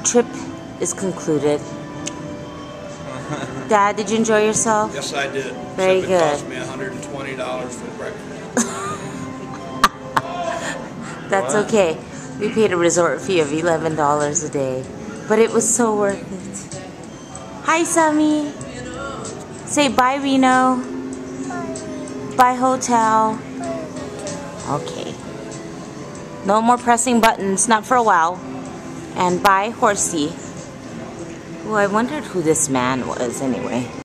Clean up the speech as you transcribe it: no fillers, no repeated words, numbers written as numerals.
trip is concluded. Dad, did you enjoy yourself? Yes, I did. Very Except good. It cost me $120 for breakfast. That's What? okay. We paid a resort fee of $11 a day, but it was so worth it. Hi, Sammy. Say bye, Reno. Bye, hotel. Okay. No more pressing buttons, not for a while. And bye, horsey. Oh, I wondered who this man was anyway.